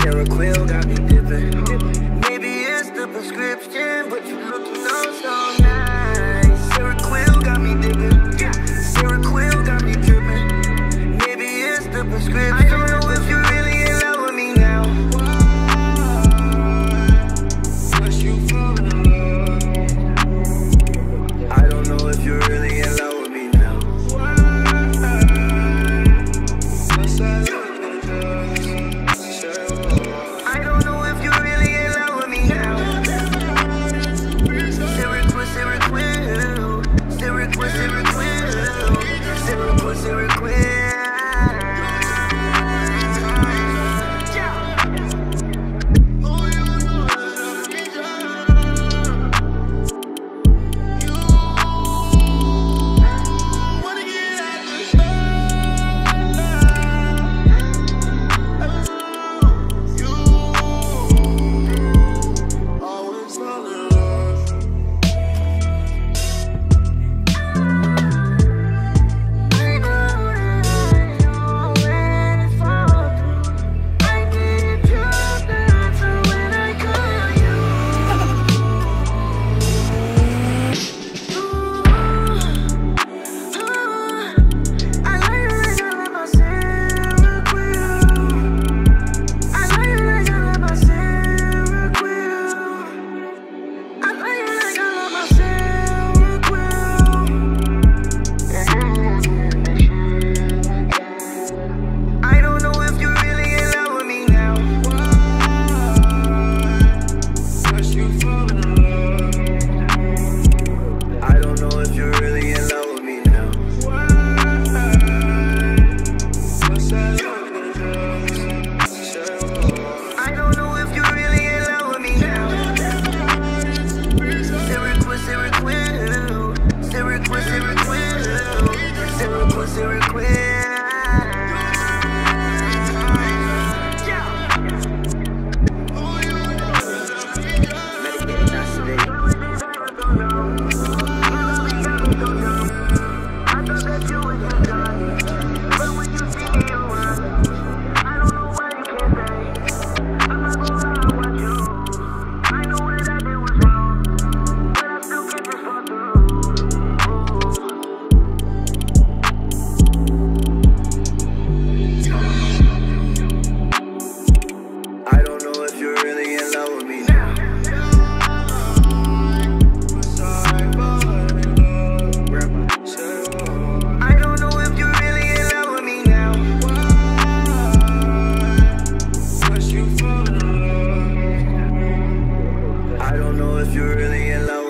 Sarah Quill got me dipping. Maybe it's the prescription, but you looking oh so nice. Sarah Quill got me dipping. Sarah Quill got me dripping. Maybe it's the prescription. I don't know if you're really in love with me now. Plus you falling in love. I don't know if you're really in love with me now. I don't know if you're really in love with me now. Sarah Quill, Sarah Quill, Sarah Quill, Sarah Quill, Sarah Quill, Sarah Quill. I don't know if you're really in love.